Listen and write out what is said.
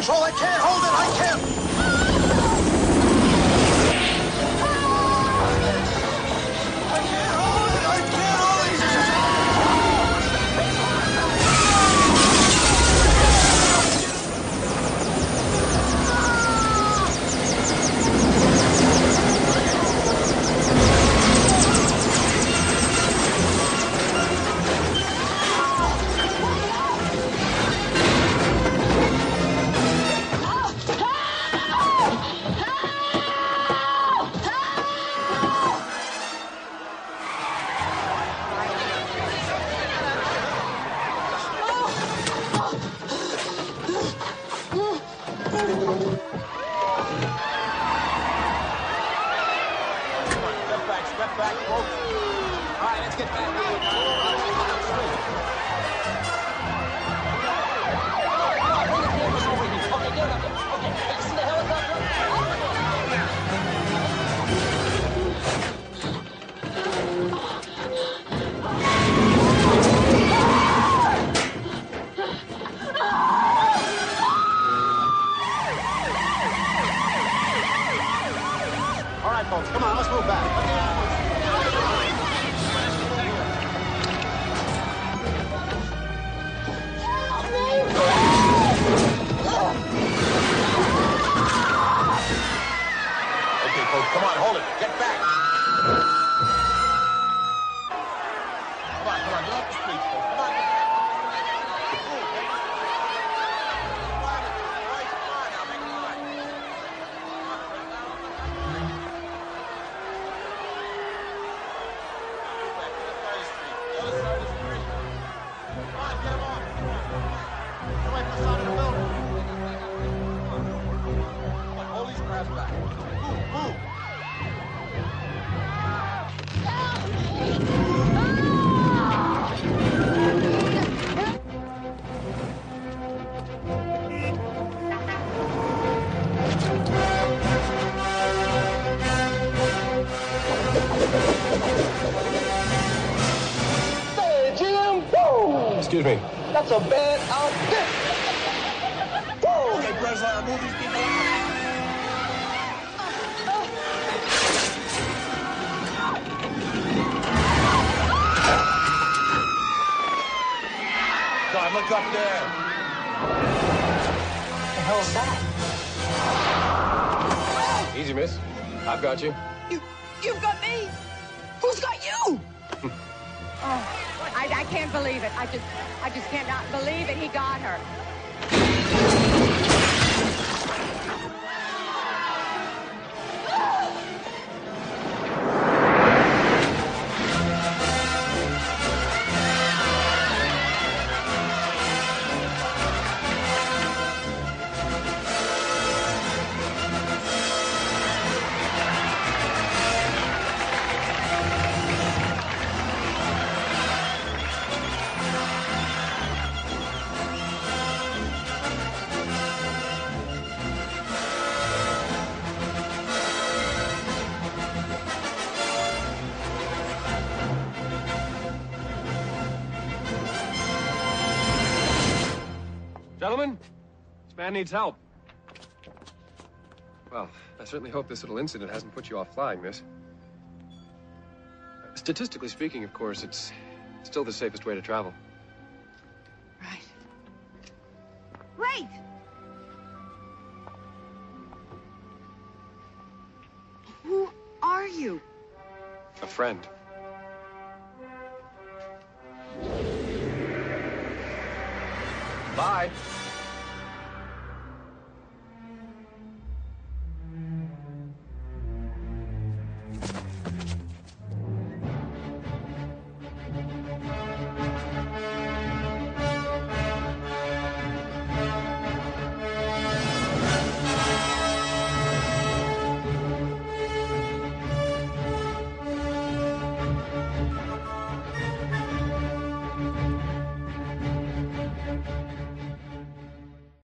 control. I can't hold it. I can't. Step back, folks. All right, let's get back here. Okay, get up there. Okay, you see the helicopter? All right, folks, come on, let's move back. Come on, hold it. Get back. Come on, get off the street, folks. Come on, get back. Come on, now, make it right. Back to the other side of the street. The other side of the street. Come on, get him off. Get away from the side of the building. Come on, hold these crabs back. Move. Hey, Jim! Whoa! Excuse me. That's a bad outfit! Whoa! Okay, Breslau, move these people out. God, look up there. What the hell's that? Easy, miss. I've got you. You've got me. Who's got you? Oh, I can't believe it. I just cannot believe it. He got her. Gentlemen, this man needs help. Well, I certainly hope this little incident hasn't put you off flying, miss. Statistically speaking, of course, it's still the safest way to travel. Right. Wait! Who are you? A friend. Bye.